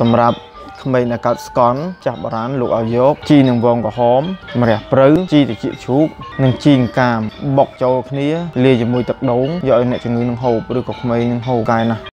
សម្រាប់ក្មេងដែលកើតស្កន់ចាស់បុរាណលោកឲ្យយកជីនឹងវងក្រហមម្រះព្រៅជីត្រចៀកជ្រូកនិងជីអង្កាមបុកចូលគ្នាលាយជាមួយទឹកដូងយកឲ្យអ្នកជំងឺនឹងហូបឬក៏ក្មេងនឹងហូបកាយណាស់